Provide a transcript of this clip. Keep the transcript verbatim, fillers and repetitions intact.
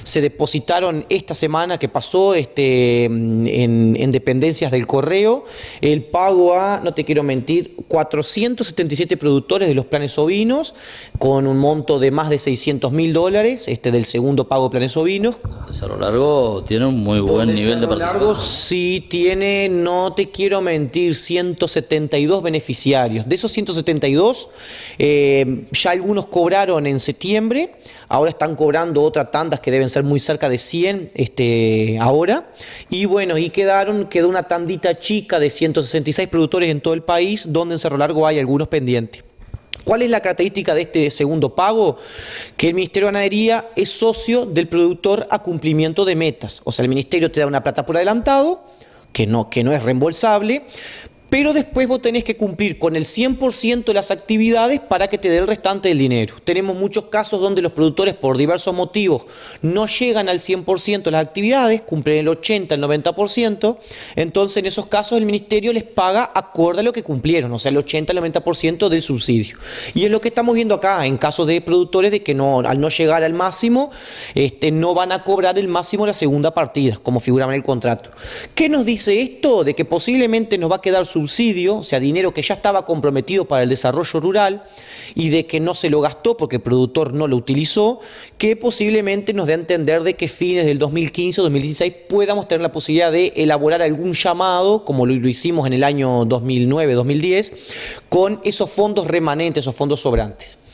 se depositaron esta semana que pasó este, en, en dependencias del correo el pago a, no te quiero mentir, cuatrocientos setenta y siete productores de los planes ovinos, con un monto de más de seiscientos mil dólares este, del segundo pago de planes ovinos. Cerro Largo tiene un muy buen nivel de Cerro Largo participación. sí tiene, no te quiero mentir, ciento setenta y dos beneficiarios. De esos ciento setenta y dos, eh, ya algunos cobraron en septiembre, ahora están cobrando otras tandas que deben ser muy cerca de cien este, ahora. Y bueno, y quedaron, quedó una tandita chica de ciento sesenta y seis productores en todo el país, donde en Cerro Largo hay algunos pendientes. ¿Cuál es la característica de este segundo pago? Que el Ministerio de Ganadería es socio del productor a cumplimiento de metas. O sea, el Ministerio te da una plata por adelantado, que no, que no es reembolsable, pero después vos tenés que cumplir con el cien por ciento de las actividades para que te dé el restante del dinero. Tenemos muchos casos donde los productores, por diversos motivos, no llegan al cien por ciento de las actividades, cumplen el ochenta, el noventa por ciento, entonces en esos casos el Ministerio les paga acorde a lo que cumplieron, o sea, el ochenta, el noventa por ciento del subsidio. Y es lo que estamos viendo acá, en casos de productores de que no, al no llegar al máximo, este, no van a cobrar el máximo de la segunda partida, como figuraba en el contrato. ¿Qué nos dice esto? De que posiblemente nos va a quedar subsidio, o sea, dinero que ya estaba comprometido para el desarrollo rural y de que no se lo gastó porque el productor no lo utilizó, que posiblemente nos dé a entender de que fines del dos mil quince o dos mil dieciséis podamos tener la posibilidad de elaborar algún llamado, como lo, lo hicimos en el año dos mil nueve, dos mil diez, con esos fondos remanentes, esos fondos sobrantes.